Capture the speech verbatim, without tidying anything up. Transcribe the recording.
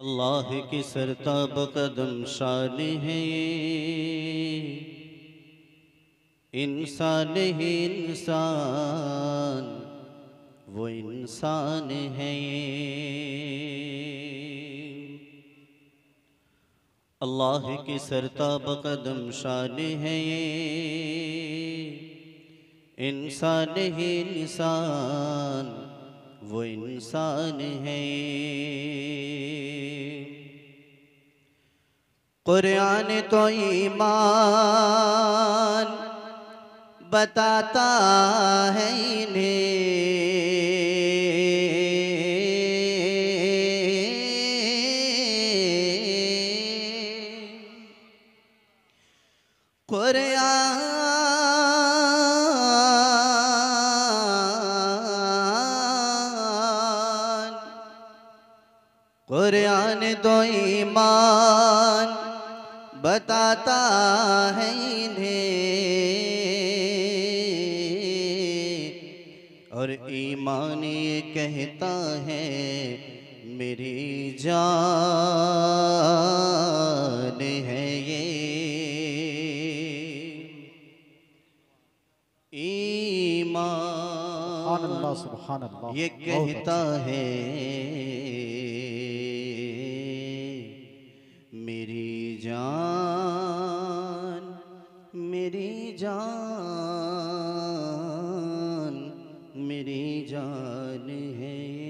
अल्लाह की सरताब कदम शान है ये, इंसान ही इंसान वो इंसान है ये। अल्लाह की सरताब कदम शान है ये, इंसान ही इंसान वो इंसान है ये। कुरान तो ईमान बताता है इन्हें, कुरान कुरान तो ईमान बताता है इन्हें, और ईमान ये कहता है मेरी जान है ये। सुभान अल्लाह, ईमान सुभान अल्लाह, ये बहुत कहता अच्छा। है मेरी जान, मेरी जान, मेरी जान है ये।